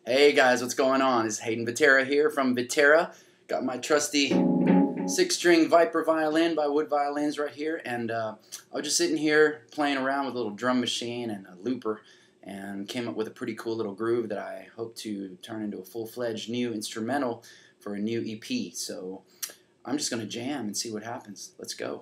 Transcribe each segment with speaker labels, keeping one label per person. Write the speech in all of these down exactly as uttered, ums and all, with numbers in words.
Speaker 1: Hey guys, what's going on? It's Hayden VITERA here from VITERA. Got my trusty six-string Viper violin by Wood Violins right here, and uh, I was just sitting here playing around with a little drum machine and a looper, and came up with a pretty cool little groove that I hope to turn into a full-fledged new instrumental for a new E P. So I'm just gonna jam and see what happens. Let's go.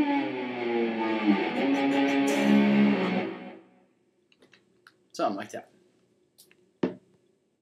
Speaker 1: Something like that.